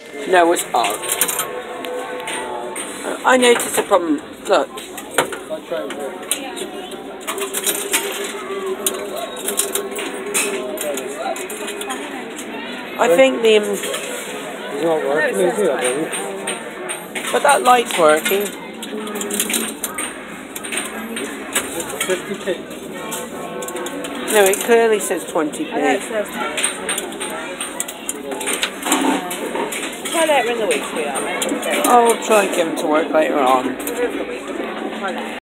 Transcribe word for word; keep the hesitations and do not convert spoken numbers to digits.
No, it's Ark. I noticed a problem. Look. I think the... Um, it's not working, is it? I think. But that light's working. fifty p. No, it clearly says twenty p. I know it says twenty. Try later in the week, sweetheart. I'll try and get them to work later on. Try later.